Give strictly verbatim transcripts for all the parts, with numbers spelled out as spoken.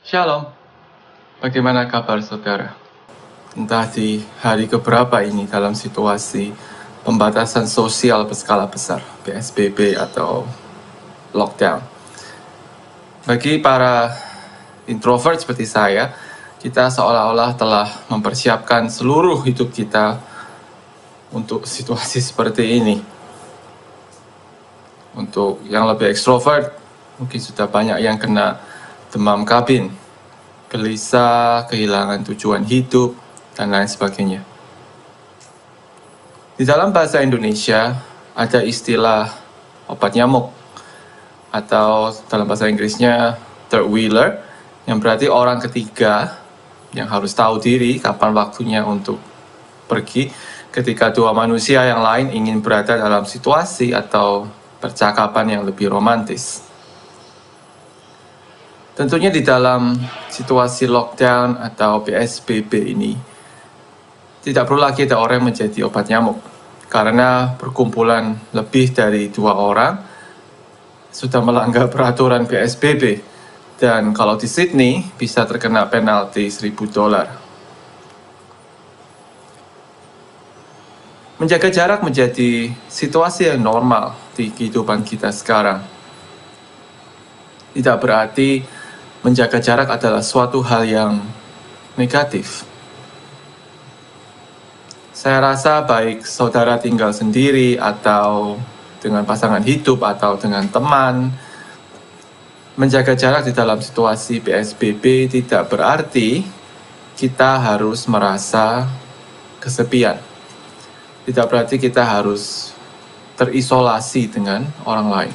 Shalom, bagaimana kabar saudara? Entah di hari keberapa ini dalam situasi pembatasan sosial berskala besar, P S B B atau lockdown. Bagi para introvert seperti saya, kita seolah-olah telah mempersiapkan seluruh hidup kita untuk situasi seperti ini. Untuk yang lebih ekstrovert, mungkin sudah banyak yang kena demam kabin, gelisah, kehilangan tujuan hidup, dan lain sebagainya. Di dalam bahasa Indonesia ada istilah obat nyamuk, atau dalam bahasa Inggrisnya third wheeler, yang berarti orang ketiga yang harus tahu diri kapan waktunya untuk pergi ketika dua manusia yang lain ingin berada dalam situasi atau percakapan yang lebih romantis. Tentunya di dalam situasi lockdown atau P S B B ini, tidak perlu lagi ada orang yang menjadi obat nyamuk, karena perkumpulan lebih dari dua orang sudah melanggar peraturan P S B B, dan kalau di Sydney bisa terkena penalti seribu dolar. Menjaga jarak menjadi situasi yang normal di kehidupan kita sekarang. Tidak berarti menjaga jarak adalah suatu hal yang negatif. Saya rasa baik saudara tinggal sendiri atau dengan pasangan hidup atau dengan teman, menjaga jarak di dalam situasi P S B B tidak berarti kita harus merasa kesepian. Tidak berarti kita harus terisolasi dengan orang lain.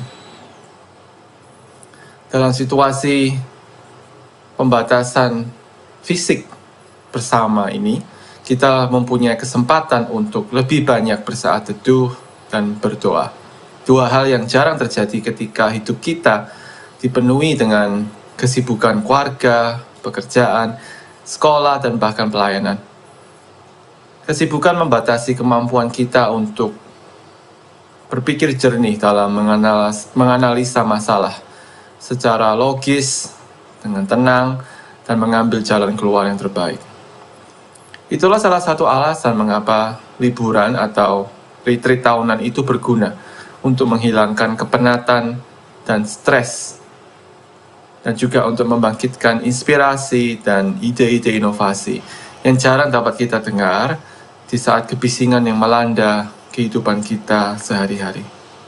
Dalam situasi pembatasan fisik bersama ini, kita mempunyai kesempatan untuk lebih banyak bersaat teduh dan berdoa. Dua hal yang jarang terjadi ketika hidup kita dipenuhi dengan kesibukan keluarga, pekerjaan, sekolah, dan bahkan pelayanan. Kesibukan membatasi kemampuan kita untuk berpikir jernih dalam menganalisa masalah secara logis, dengan tenang, dan mengambil jalan keluar yang terbaik. Itulah salah satu alasan mengapa liburan atau retreat tahunan itu berguna untuk menghilangkan kepenatan dan stres, dan juga untuk membangkitkan inspirasi dan ide-ide inovasi yang jarang dapat kita dengar di saat kebisingan yang melanda kehidupan kita sehari-hari.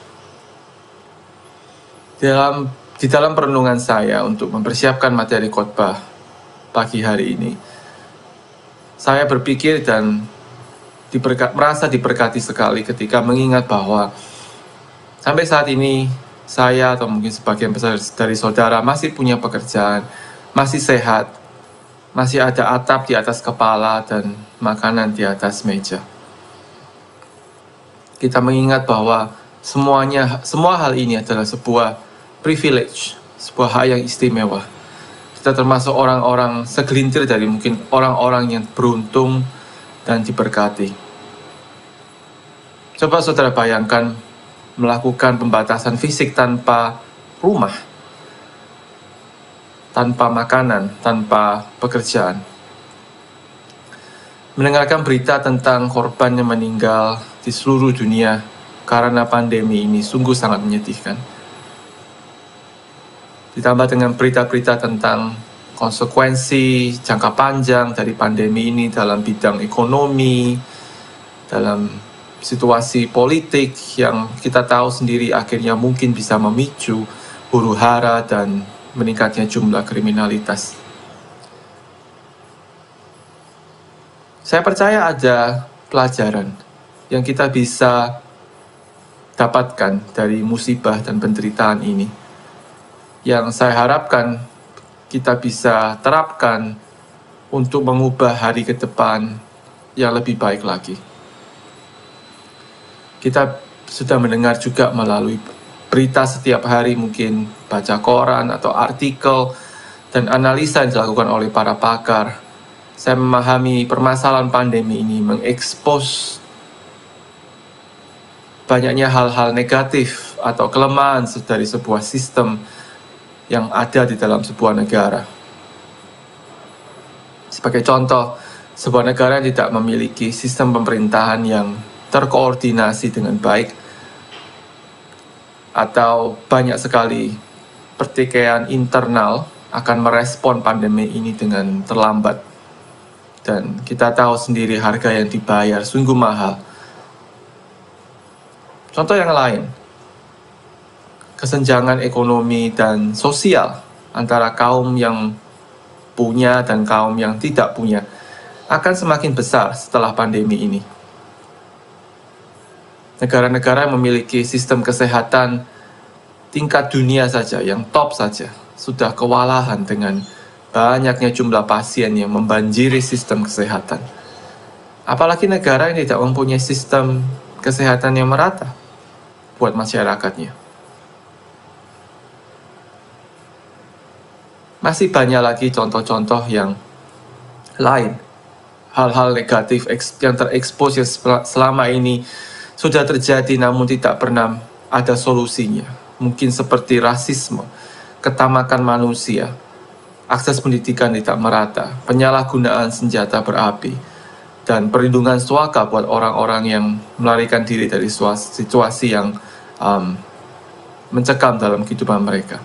Dalam Di dalam perenungan saya untuk mempersiapkan materi khotbah pagi hari ini, saya berpikir dan diberkat, merasa diberkati sekali ketika mengingat bahwa sampai saat ini saya atau mungkin sebagian besar dari saudara masih punya pekerjaan, masih sehat, masih ada atap di atas kepala dan makanan di atas meja. Kita mengingat bahwa semuanya, semua hal ini adalah sebuah privilege, sebuah hak yang istimewa. Kita termasuk orang-orang segelintir dari mungkin orang-orang yang beruntung dan diberkati. Coba saudara bayangkan melakukan pembatasan fisik tanpa rumah, tanpa makanan, tanpa pekerjaan. Mendengarkan berita tentang korban yang meninggal di seluruh dunia karena pandemi ini sungguh sangat menyedihkan. Ditambah dengan berita-berita tentang konsekuensi jangka panjang dari pandemi ini dalam bidang ekonomi, dalam situasi politik yang kita tahu sendiri akhirnya mungkin bisa memicu huru-hara dan meningkatnya jumlah kriminalitas. Saya percaya ada pelajaran yang kita bisa dapatkan dari musibah dan penderitaan ini, yang saya harapkan kita bisa terapkan untuk mengubah hari ke depan yang lebih baik lagi. Kita sudah mendengar juga melalui berita setiap hari, mungkin baca koran atau artikel dan analisa yang dilakukan oleh para pakar. Saya memahami permasalahan pandemi ini mengekspos banyaknya hal-hal negatif atau kelemahan dari sebuah sistem yang ada di dalam sebuah negara. Sebagai contoh, sebuah negara yang tidak memiliki sistem pemerintahan yang terkoordinasi dengan baik, atau banyak sekali pertikaian internal, akan merespon pandemi ini dengan terlambat. Dan kita tahu sendiri harga yang dibayar sungguh mahal. Contoh yang lain, kesenjangan ekonomi dan sosial antara kaum yang punya dan kaum yang tidak punya akan semakin besar setelah pandemi ini. Negara-negara yang memiliki sistem kesehatan tingkat dunia saja, yang top saja, sudah kewalahan dengan banyaknya jumlah pasien yang membanjiri sistem kesehatan. Apalagi negara yang tidak mempunyai sistem kesehatan yang merata buat masyarakatnya. Masih banyak lagi contoh-contoh yang lain. Hal-hal negatif yang terekspos yang selama ini sudah terjadi namun tidak pernah ada solusinya. Mungkin seperti rasisme, ketamakan manusia, akses pendidikan tidak merata, penyalahgunaan senjata berapi, dan perlindungan suaka buat orang-orang yang melarikan diri dari situasi yang um, mencekam dalam kehidupan mereka.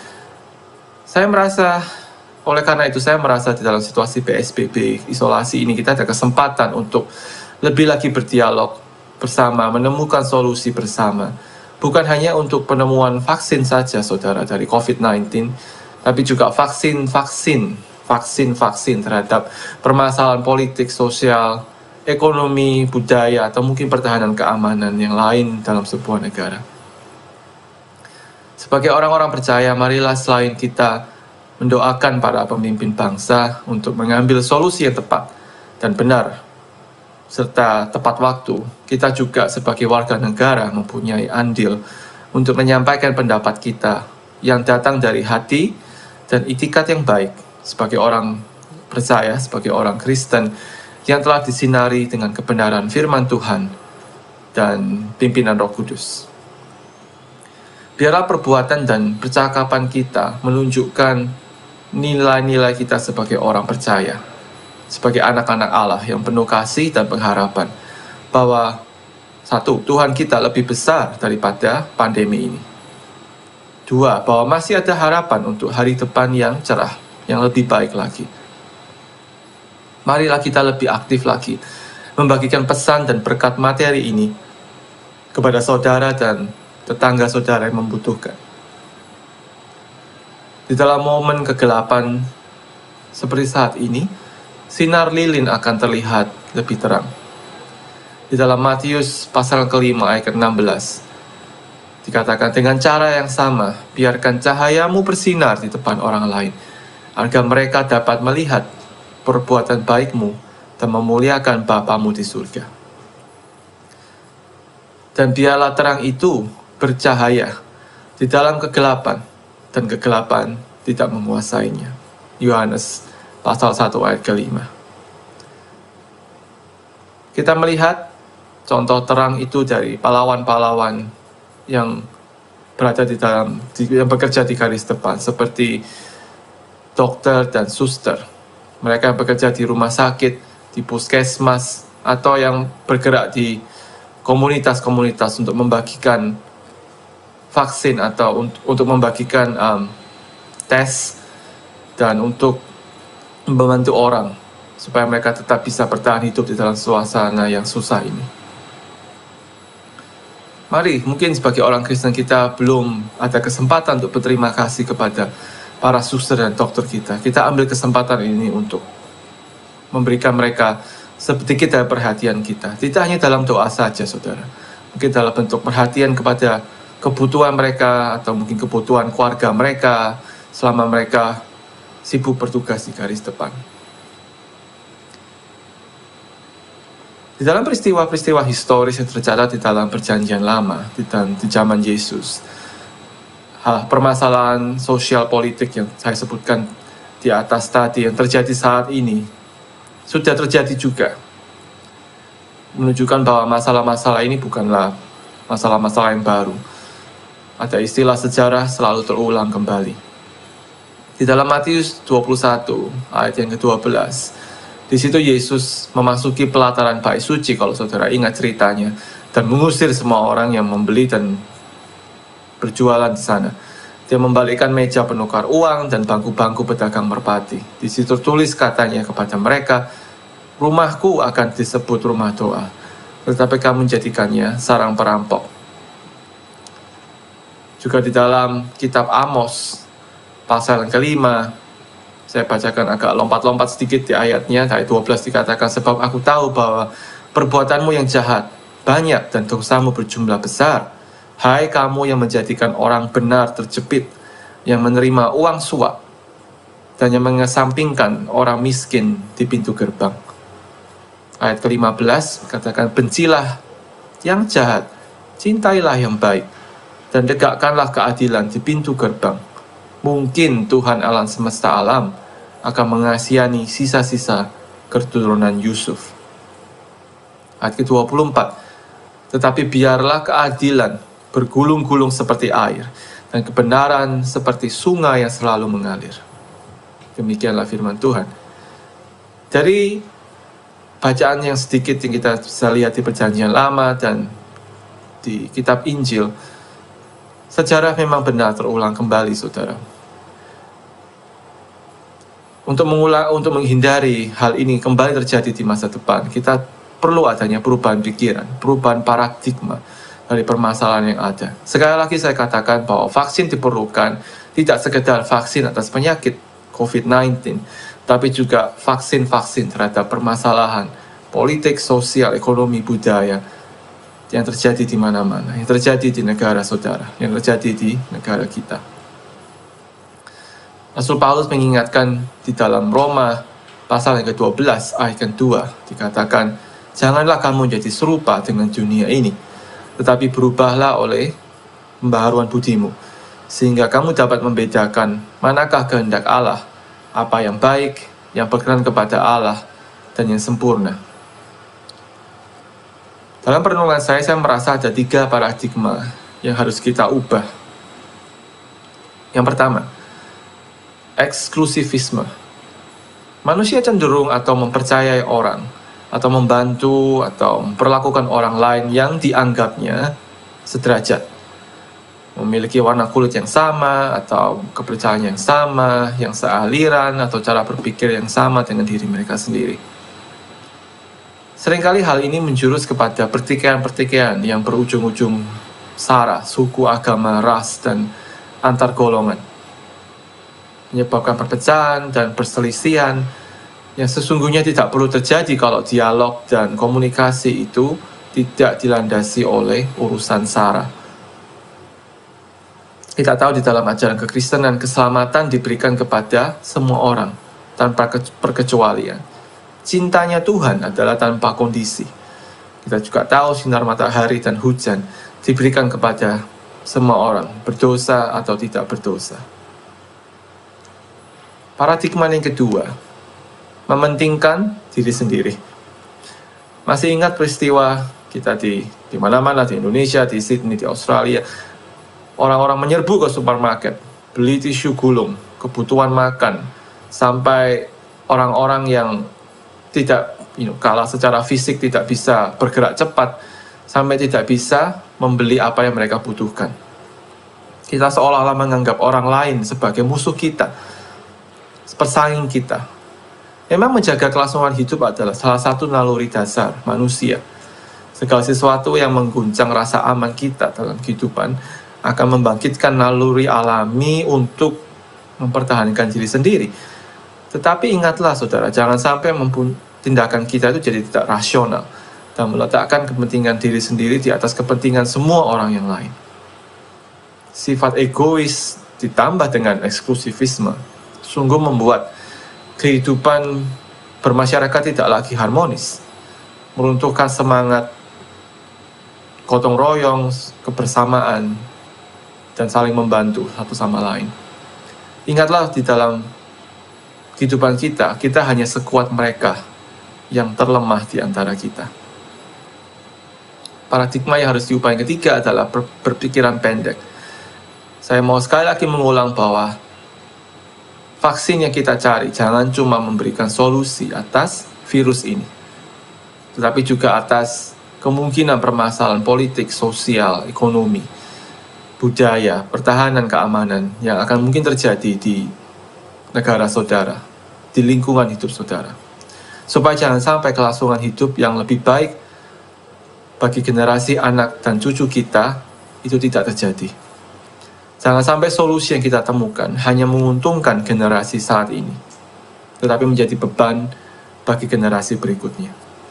Saya merasa, oleh karena itu saya merasa di dalam situasi P S B B, isolasi ini, kita ada kesempatan untuk lebih lagi berdialog bersama, menemukan solusi bersama. Bukan hanya untuk penemuan vaksin saja, saudara, dari covid sembilan belas, tapi juga vaksin-vaksin, vaksin-vaksin terhadap permasalahan politik, sosial, ekonomi, budaya, atau mungkin pertahanan keamanan yang lain dalam sebuah negara. Sebagai orang-orang percaya, marilah selain kita mendoakan para pemimpin bangsa untuk mengambil solusi yang tepat dan benar, serta tepat waktu, kita juga sebagai warga negara mempunyai andil untuk menyampaikan pendapat kita yang datang dari hati dan itikat yang baik sebagai orang percaya, sebagai orang Kristen yang telah disinari dengan kebenaran firman Tuhan dan pimpinan Roh Kudus. Biarlah perbuatan dan percakapan kita menunjukkan nilai-nilai kita sebagai orang percaya, sebagai anak-anak Allah yang penuh kasih dan pengharapan, bahwa satu, Tuhan kita lebih besar daripada pandemi ini. Dua, bahwa masih ada harapan untuk hari depan yang cerah, yang lebih baik lagi. Marilah kita lebih aktif lagi, membagikan pesan dan berkat materi ini kepada saudara dan tetangga saudara yang membutuhkan. Di dalam momen kegelapan seperti saat ini, sinar lilin akan terlihat lebih terang. Di dalam Matius pasal kelima ayat ke enam belas, dikatakan, dengan cara yang sama, biarkan cahayamu bersinar di depan orang lain, agar mereka dapat melihat perbuatan baikmu dan memuliakan Bapamu di surga. Dan biarlah terang itu bercahaya di dalam kegelapan, dan kegelapan tidak menguasainya. Yohanes pasal satu ayat kelima. Kita melihat contoh terang itu dari pahlawan-pahlawan yang berada di dalam, yang bekerja di garis depan, seperti dokter dan suster. Mereka yang bekerja di rumah sakit, di puskesmas, atau yang bergerak di komunitas-komunitas untuk membagikan vaksin atau untuk, untuk membagikan um, tes dan untuk membantu orang supaya mereka tetap bisa bertahan hidup di dalam suasana yang susah ini. Mari, mungkin sebagai orang Kristen kita belum ada kesempatan untuk berterima kasih kepada para suster dan dokter kita. Kita ambil kesempatan ini untuk memberikan mereka sedikit dari perhatian kita. Tidak hanya dalam doa saja, saudara. Mungkin dalam bentuk perhatian kepada kebutuhan mereka, atau mungkin kebutuhan keluarga mereka selama mereka sibuk bertugas di garis depan. Di dalam peristiwa-peristiwa historis yang tercatat di dalam Perjanjian Lama, di, dalam, di zaman Yesus, hal permasalahan sosial politik yang saya sebutkan di atas tadi yang terjadi saat ini sudah terjadi juga, menunjukkan bahwa masalah-masalah ini bukanlah masalah-masalah yang baru. Ada istilah sejarah selalu terulang kembali. Di dalam Matius dua puluh satu ayat yang ke dua belas, Di situ Yesus memasuki pelataran bait suci, kalau saudara ingat ceritanya, dan mengusir semua orang yang membeli dan berjualan di sana. Dia membalikkan meja penukar uang dan bangku-bangku pedagang merpati. Di situ tulis katanya kepada mereka, rumahku akan disebut rumah doa, tetapi kamu menjadikannya sarang perampok. Juga di dalam kitab Amos, pasal yang kelima, saya bacakan agak lompat-lompat sedikit di ayatnya, ayat dua belas dikatakan, sebab aku tahu bahwa perbuatanmu yang jahat banyak dan dosamu berjumlah besar. Hai kamu yang menjadikan orang benar terjepit, yang menerima uang suap, dan yang mengesampingkan orang miskin di pintu gerbang. Ayat ke lima belas katakan, bencilah yang jahat, cintailah yang baik, dan tegakkanlah keadilan di pintu gerbang. Mungkin Tuhan Allah semesta alam akan mengasihani sisa-sisa keturunan Yusuf. Ayat ke dua puluh empat, tetapi biarlah keadilan bergulung-gulung seperti air, dan kebenaran seperti sungai yang selalu mengalir. Demikianlah firman Tuhan. Dari bacaan yang sedikit yang kita bisa lihat di Perjanjian Lama dan di kitab Injil, sejarah memang benar terulang kembali, saudara. Untuk mengulang, untuk menghindari hal ini kembali terjadi di masa depan, kita perlu adanya perubahan pikiran, perubahan paradigma dari permasalahan yang ada. Sekali lagi saya katakan bahwa vaksin diperlukan tidak sekedar vaksin atas penyakit covid sembilan belas, tapi juga vaksin-vaksin terhadap permasalahan politik, sosial, ekonomi, budaya yang terjadi di mana-mana, yang terjadi di negara saudara, yang terjadi di negara kita. Rasul Paulus mengingatkan di dalam Roma pasal yang ke dua belas ayat kedua, dikatakan, janganlah kamu jadi serupa dengan dunia ini, tetapi berubahlah oleh pembaharuan budimu, sehingga kamu dapat membedakan manakah kehendak Allah, apa yang baik, yang berkenan kepada Allah, dan yang sempurna. Dalam perenungan saya, saya merasa ada tiga paradigma yang harus kita ubah. Yang pertama, eksklusivisme. Manusia cenderung atau mempercayai orang, atau membantu, atau memperlakukan orang lain yang dianggapnya sederajat, memiliki warna kulit yang sama, atau kepercayaan yang sama, yang sealiran, atau cara berpikir yang sama dengan diri mereka sendiri. Seringkali hal ini menjurus kepada pertikaian-pertikaian yang berujung-ujung sara, suku, agama, ras, dan antar golongan, menyebabkan perpecahan dan perselisihan yang sesungguhnya tidak perlu terjadi kalau dialog dan komunikasi itu tidak dilandasi oleh urusan sara. Kita tahu di dalam ajaran kekristenan, keselamatan diberikan kepada semua orang tanpa perkecualian. Cintanya Tuhan adalah tanpa kondisi. Kita juga tahu sinar matahari dan hujan diberikan kepada semua orang, berdosa atau tidak berdosa. Paradigma yang kedua, mementingkan diri sendiri. Masih ingat peristiwa kita di di mana-mana, di Indonesia, di Sydney, di Australia, orang-orang menyerbu ke supermarket, beli tisu gulung, kebutuhan makan, sampai orang-orang yang tidak, you know, kalah secara fisik, tidak bisa bergerak cepat, sampai tidak bisa membeli apa yang mereka butuhkan. Kita seolah-olah menganggap orang lain sebagai musuh kita, persaing kita. Memang menjaga kelangsungan hidup adalah salah satu naluri dasar manusia. Segala sesuatu yang mengguncang rasa aman kita dalam kehidupan akan membangkitkan naluri alami untuk mempertahankan diri sendiri. Tetapi ingatlah saudara, jangan sampai tindakan kita itu jadi tidak rasional dan meletakkan kepentingan diri sendiri di atas kepentingan semua orang yang lain. Sifat egois ditambah dengan eksklusivisme sungguh membuat kehidupan bermasyarakat tidak lagi harmonis, meruntuhkan semangat gotong royong, kebersamaan, dan saling membantu satu sama lain. Ingatlah, di dalam kehidupan kita, kita hanya sekuat mereka yang terlemah di antara kita. Paradigma yang harus diubah yang ketiga adalah ber berpikiran pendek. Saya mau sekali lagi mengulang bahwa vaksin yang kita cari jangan cuma memberikan solusi atas virus ini, tetapi juga atas kemungkinan permasalahan politik, sosial, ekonomi, budaya, pertahanan, keamanan yang akan mungkin terjadi di negara saudara, di lingkungan hidup saudara. Supaya jangan sampai kelangsungan hidup yang lebih baik bagi generasi anak dan cucu kita itu tidak terjadi. Jangan sampai solusi yang kita temukan hanya menguntungkan generasi saat ini, tetapi menjadi beban bagi generasi berikutnya.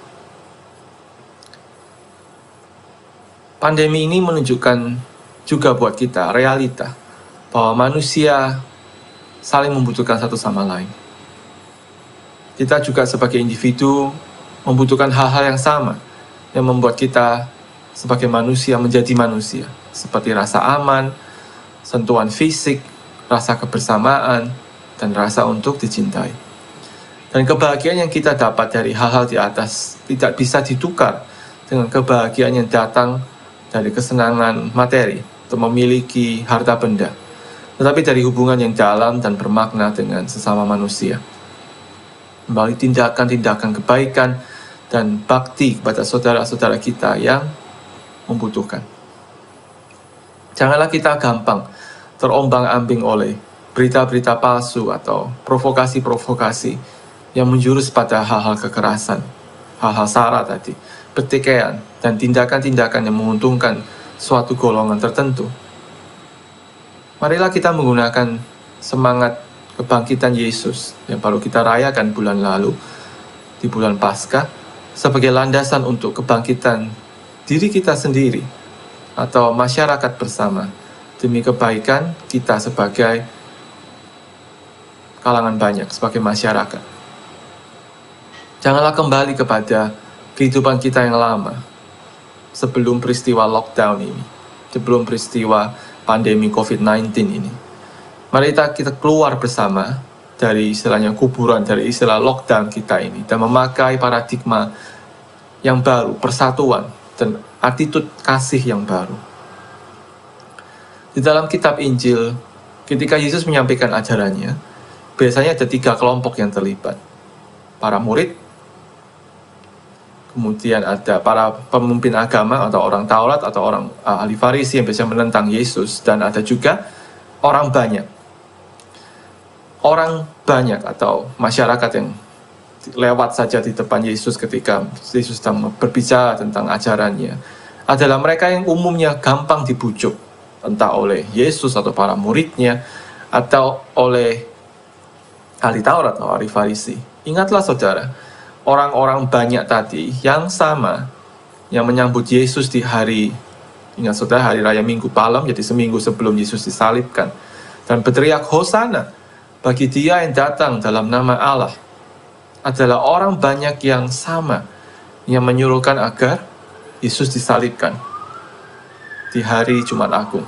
Pandemi ini menunjukkan juga buat kita realita bahwa manusia saling membutuhkan satu sama lain. Kita juga sebagai individu membutuhkan hal-hal yang sama yang membuat kita sebagai manusia menjadi manusia, seperti rasa aman, sentuhan fisik, rasa kebersamaan, dan rasa untuk dicintai. Dan kebahagiaan yang kita dapat dari hal-hal di atas tidak bisa ditukar dengan kebahagiaan yang datang dari kesenangan materi untuk memiliki harta benda, tetapi dari hubungan yang dalam dan bermakna dengan sesama manusia, melalui tindakan-tindakan kebaikan dan bakti kepada saudara-saudara kita yang membutuhkan. Janganlah kita gampang terombang-ambing oleh berita-berita palsu atau provokasi-provokasi yang menjurus pada hal-hal kekerasan, hal-hal sara tadi, pertikaian, dan tindakan-tindakan yang menguntungkan suatu golongan tertentu. Marilah kita menggunakan semangat kebangkitan Yesus yang baru kita rayakan bulan lalu, di bulan Paskah, sebagai landasan untuk kebangkitan diri kita sendiri atau masyarakat bersama, demi kebaikan kita sebagai kalangan banyak, sebagai masyarakat. Janganlah kembali kepada kehidupan kita yang lama, sebelum peristiwa lockdown ini, sebelum peristiwa pandemi covid sembilan belas ini. Mari kita keluar bersama dari istilahnya kuburan, dari istilah lockdown kita ini, dan memakai paradigma yang baru, persatuan, dan attitude kasih yang baru. Di dalam kitab Injil, ketika Yesus menyampaikan ajarannya, biasanya ada tiga kelompok yang terlibat. Para murid, kemudian ada para pemimpin agama atau orang Taurat atau orang uh, ahli Farisi yang biasanya menentang Yesus, dan ada juga orang banyak. Orang banyak atau masyarakat yang lewat saja di depan Yesus ketika Yesus sedang berbicara tentang ajarannya adalah mereka yang umumnya gampang dibujuk, entah oleh Yesus atau para muridnya atau oleh ahli Taurat atau ahli Farisi. Ingatlah saudara, orang-orang banyak tadi yang sama yang menyambut Yesus di hari, ingat saudara, hari raya Minggu Palem, jadi seminggu sebelum Yesus disalibkan, dan berteriak Hosana bagi Dia yang datang dalam nama Allah, adalah orang banyak yang sama yang menyuruhkan agar Yesus disalibkan di hari Jumat Agung.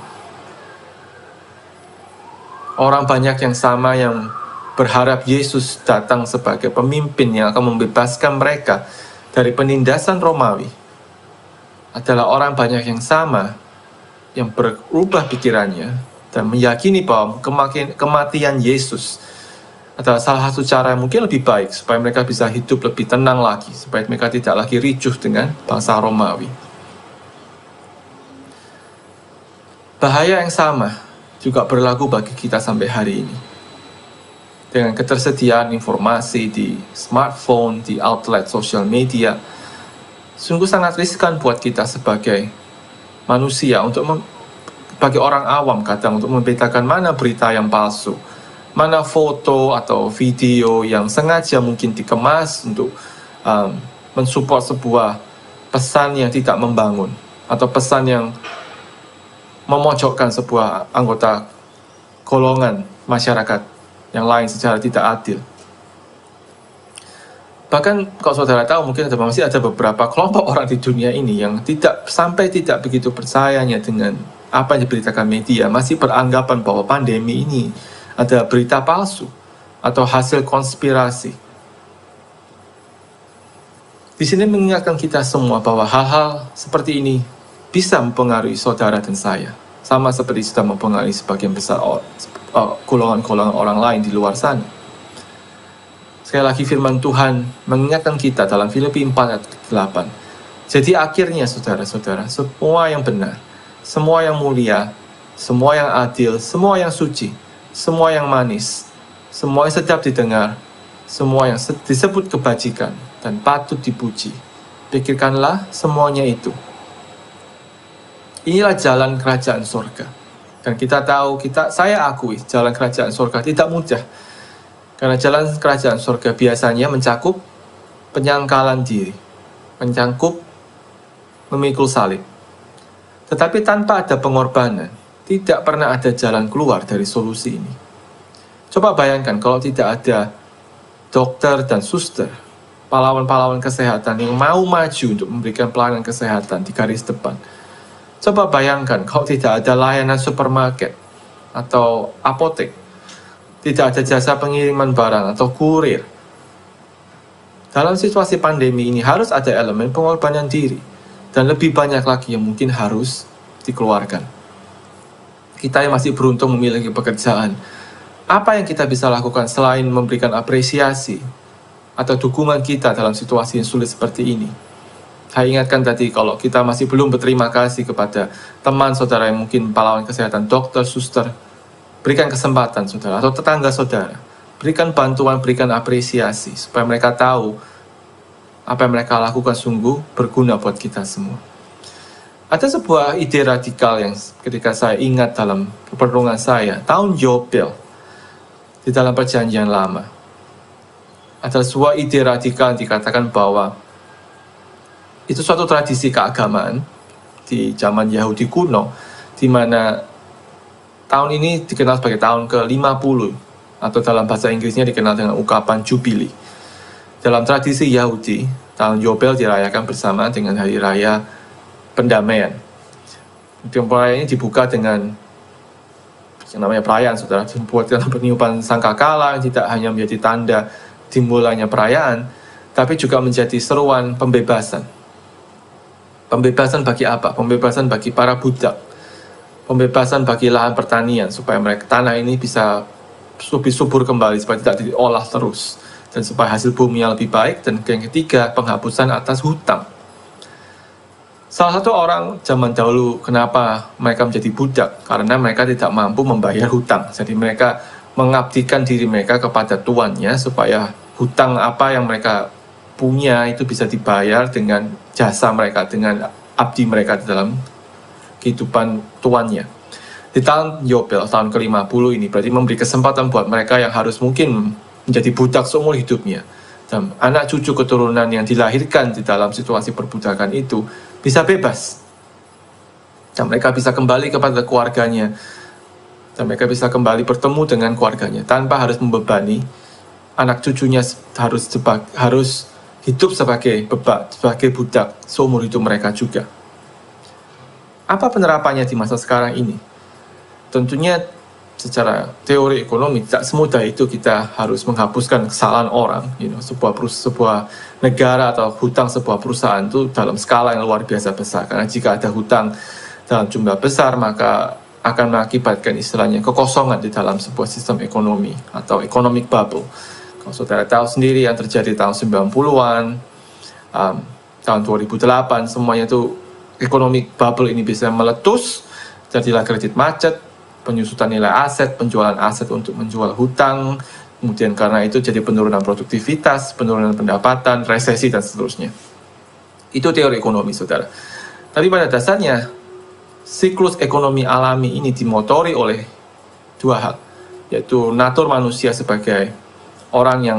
Orang banyak yang sama yang berharap Yesus datang sebagai pemimpin yang akan membebaskan mereka dari penindasan Romawi, adalah orang banyak yang sama yang berubah pikirannya dan meyakini bahwa kematian Yesus adalah salah satu cara yang mungkin lebih baik supaya mereka bisa hidup lebih tenang lagi, supaya mereka tidak lagi ricuh dengan bangsa Romawi. Bahaya yang sama juga berlaku bagi kita sampai hari ini. Dengan ketersediaan informasi di smartphone, di outlet sosial media, sungguh sangat riskan buat kita sebagai manusia untuk mem- bagi orang awam kadang untuk membedakan mana berita yang palsu, mana foto atau video yang sengaja mungkin dikemas untuk um, mensupport sebuah pesan yang tidak membangun atau pesan yang memojokkan sebuah anggota golongan masyarakat yang lain secara tidak adil. Bahkan kalau saudara tahu, mungkin ada, masih ada beberapa kelompok orang di dunia ini yang tidak sampai tidak begitu percayanya dengan apa yang diberitakan media, masih beranggapan bahwa pandemi ini ada berita palsu atau hasil konspirasi. Di sini mengingatkan kita semua bahwa hal-hal seperti ini bisa mempengaruhi saudara dan saya, sama seperti sudah mempengaruhi sebagian besar golongan-golongan orang lain di luar sana. Sekali lagi firman Tuhan mengingatkan kita dalam Filipi empat ayat delapan. Jadi akhirnya saudara-saudara, semua yang benar, semua yang mulia, semua yang adil, semua yang suci, semua yang manis, semua yang sedap didengar, semua yang disebut kebajikan dan patut dipuji, pikirkanlah semuanya itu. Inilah jalan kerajaan surga. Dan kita tahu, kita saya akui jalan kerajaan surga tidak mudah. Karena jalan kerajaan surga biasanya mencakup penyangkalan diri, mencakup memikul salib. Tetapi tanpa ada pengorbanan, tidak pernah ada jalan keluar dari solusi ini. Coba bayangkan kalau tidak ada dokter dan suster, pahlawan-pahlawan kesehatan yang mau maju untuk memberikan pelayanan kesehatan di garis depan. Coba bayangkan kalau tidak ada layanan supermarket atau apotek, tidak ada jasa pengiriman barang atau kurir. Dalam situasi pandemi ini harus ada elemen pengorbanan diri, dan lebih banyak lagi yang mungkin harus dikeluarkan. Kita yang masih beruntung memiliki pekerjaan, apa yang kita bisa lakukan selain memberikan apresiasi atau dukungan kita dalam situasi yang sulit seperti ini? Saya ingatkan tadi, kalau kita masih belum berterima kasih kepada teman saudara yang mungkin pahlawan kesehatan, dokter, suster, berikan kesempatan saudara, atau tetangga saudara, berikan bantuan, berikan apresiasi, supaya mereka tahu apa yang mereka lakukan sungguh berguna buat kita semua. Ada sebuah ide radikal yang ketika saya ingat dalam perenungan saya, tahun Yobel, di dalam perjanjian lama. Ada sebuah ide radikal yang dikatakan bahwa itu suatu tradisi keagamaan di zaman Yahudi kuno, di mana tahun ini dikenal sebagai tahun ke lima puluh, atau dalam bahasa Inggrisnya dikenal dengan ungkapan Jubili. Dalam tradisi Yahudi, tahun Yobel dirayakan bersama dengan Hari Raya Pendamaian. Perayaan ini dibuka dengan yang namanya perayaan, saudara, dibuat dengan peniupan sangkakala yang tidak hanya menjadi tanda dimulainya perayaan, tapi juga menjadi seruan pembebasan. Pembebasan bagi apa? Pembebasan bagi para budak. Pembebasan bagi lahan pertanian, supaya mereka tanah ini bisa lebih subur kembali, supaya tidak diolah terus, dan supaya hasil bumi yang lebih baik. Dan yang ketiga, penghapusan atas hutang. Salah satu orang zaman dahulu, kenapa mereka menjadi budak? Karena mereka tidak mampu membayar hutang. Jadi mereka mengabdikan diri mereka kepada tuannya, supaya hutang apa yang mereka punya itu bisa dibayar dengan jasa mereka, dengan abdi mereka di dalam kehidupan tuannya. Di tahun Yobel, tahun ke lima puluh ini berarti memberi kesempatan buat mereka yang harus mungkin menjadi budak seumur hidupnya, dan anak cucu keturunan yang dilahirkan di dalam situasi perbudakan itu bisa bebas, dan mereka bisa kembali kepada keluarganya, dan mereka bisa kembali bertemu dengan keluarganya tanpa harus membebani anak cucunya harus sebag, harus hidup sebagai bebak, sebagai budak seumur hidup mereka juga. Apa penerapannya di masa sekarang ini? Tentunya secara teori ekonomi tidak semudah itu kita harus menghapuskan kesalahan orang. You know, sebuah sebuah negara atau hutang sebuah perusahaan itu dalam skala yang luar biasa besar. Karena jika ada hutang dalam jumlah besar, maka akan mengakibatkan istilahnya kekosongan di dalam sebuah sistem ekonomi atau economic bubble. Kalau saudara tahu sendiri yang terjadi tahun sembilan puluhan, um, tahun dua ribu delapan, semuanya itu economic bubble ini bisa meletus, jadilah kredit macet, penyusutan nilai aset, penjualan aset untuk menjual hutang, kemudian karena itu jadi penurunan produktivitas, penurunan pendapatan, resesi, dan seterusnya. Itu teori ekonomi, saudara. Tapi pada dasarnya, siklus ekonomi alami ini dimotori oleh dua hal, yaitu natur manusia sebagai orang yang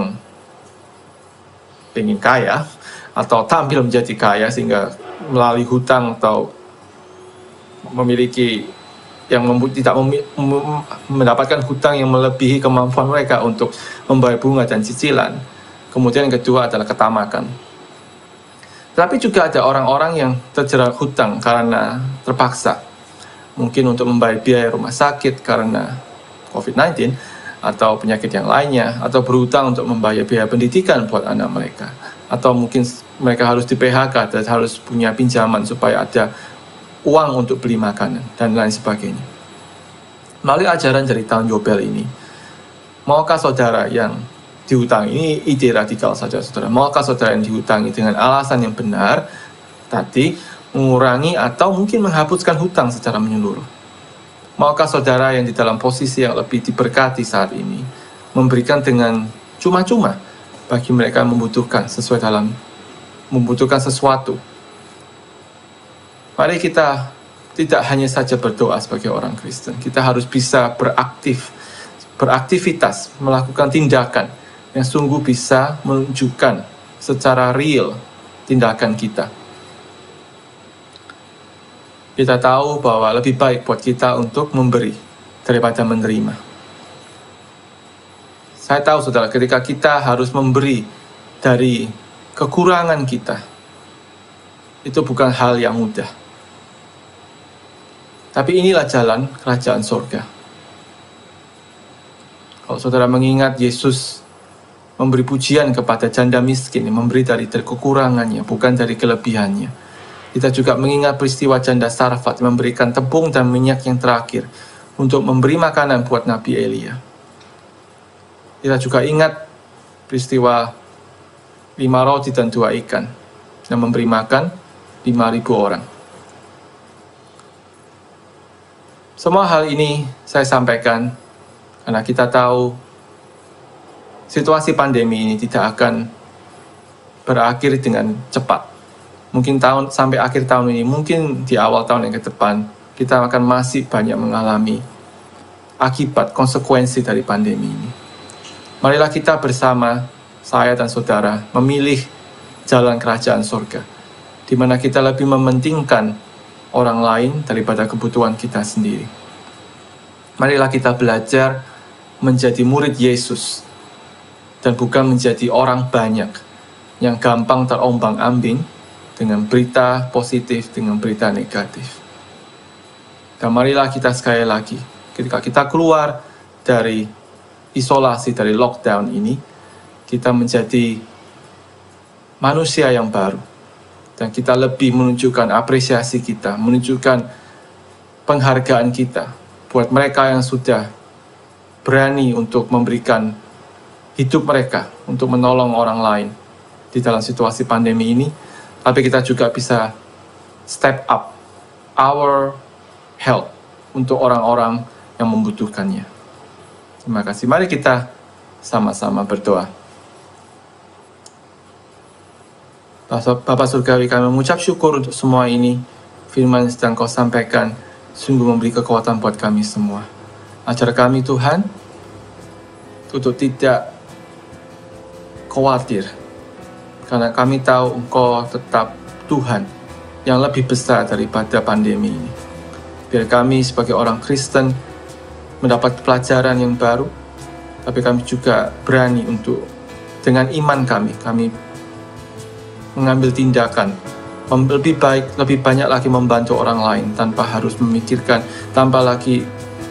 ingin kaya, atau tampil menjadi kaya sehingga melalui hutang atau memiliki yang tidak mendapatkan hutang yang melebihi kemampuan mereka untuk membayar bunga dan cicilan. Kemudian yang kedua adalah ketamakan. Tapi juga ada orang-orang yang terjerat hutang karena terpaksa, mungkin untuk membayar biaya rumah sakit karena covid sembilan belas atau penyakit yang lainnya, atau berhutang untuk membayar biaya pendidikan buat anak mereka, atau mungkin mereka harus di P H K dan harus punya pinjaman supaya ada uang untuk beli makanan, dan lain sebagainya. Melalui ajaran dari tahun Yobel ini, maukah saudara yang dihutang. Ini ide radikal saja, saudara. Maukah saudara yang dihutangi dengan alasan yang benar, tadi mengurangi atau mungkin menghapuskan hutang secara menyeluruh? Maukah saudara yang di dalam posisi yang lebih diberkati saat ini memberikan dengan cuma-cuma bagi mereka yang membutuhkan sesuai dalam membutuhkan sesuatu? Mari kita tidak hanya saja berdoa sebagai orang Kristen, kita harus bisa beraktif, beraktivitas, melakukan tindakan yang sungguh bisa menunjukkan secara real tindakan kita. Kita tahu bahwa lebih baik buat kita untuk memberi daripada menerima. Saya tahu, saudara, ketika kita harus memberi dari kekurangan kita, itu bukan hal yang mudah. Tapi inilah jalan kerajaan surga. Kalau saudara mengingat Yesus memberi pujian kepada janda miskin, memberi dari kekurangannya, bukan dari kelebihannya. Kita juga mengingat peristiwa janda Sarfat memberikan tepung dan minyak yang terakhir untuk memberi makanan buat Nabi Elia. Kita juga ingat peristiwa lima roti dan dua ikan yang memberi makan lima ribu orang. Semua hal ini saya sampaikan karena kita tahu situasi pandemi ini tidak akan berakhir dengan cepat. Mungkin tahun sampai akhir tahun ini, mungkin di awal tahun yang ke depan, kita akan masih banyak mengalami akibat konsekuensi dari pandemi ini. Marilah kita bersama, saya dan saudara, memilih jalan kerajaan surga, di mana kita lebih mementingkan orang lain daripada kebutuhan kita sendiri. Marilah kita belajar menjadi murid Yesus, dan bukan menjadi orang banyak yang gampang terombang-ambing dengan berita positif, dengan berita negatif. Dan marilah kita sekali lagi, ketika kita keluar dari isolasi, dari lockdown ini, kita menjadi manusia yang baru. Dan kita lebih menunjukkan apresiasi kita, menunjukkan penghargaan kita buat mereka yang sudah berani untuk memberikan hidup mereka untuk menolong orang lain di dalam situasi pandemi ini. Tapi kita juga bisa step up our help untuk orang-orang yang membutuhkannya. Terima kasih. Mari kita sama-sama berdoa. Bapa Surgawi, kami mengucap syukur untuk semua ini. Firman yang sedang Kau sampaikan sungguh memberi kekuatan buat kami semua. Ajar kami, Tuhan, untuk tidak khawatir, karena kami tahu Engkau tetap Tuhan yang lebih besar daripada pandemi ini. Biar kami sebagai orang Kristen mendapat pelajaran yang baru, tapi kami juga berani untuk dengan iman kami, kami mengambil tindakan lebih baik, lebih banyak lagi membantu orang lain tanpa harus memikirkan, tanpa lagi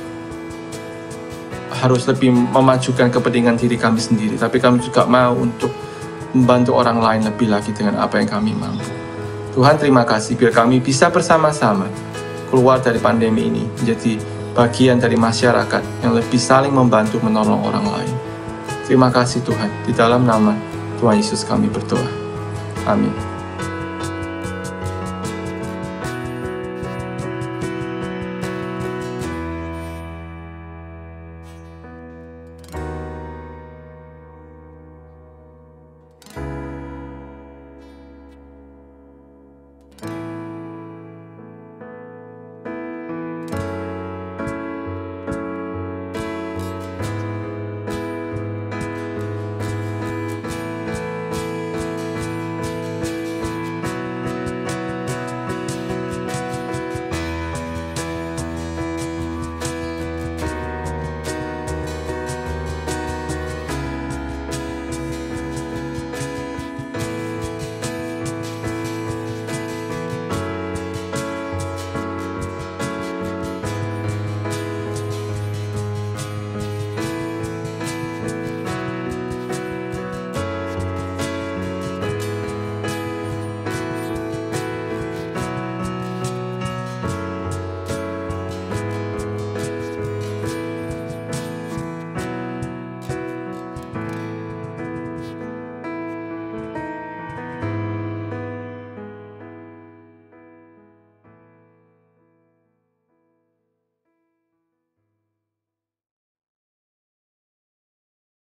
harus lebih memajukan kepentingan diri kami sendiri, tapi kami juga mau untuk membantu orang lain lebih lagi dengan apa yang kami mampu. Tuhan, terima kasih biar kami bisa bersama-sama keluar dari pandemi ini menjadi bagian dari masyarakat yang lebih saling membantu menolong orang lain. Terima kasih Tuhan, di dalam nama Tuhan Yesus kami berdoa. Amin.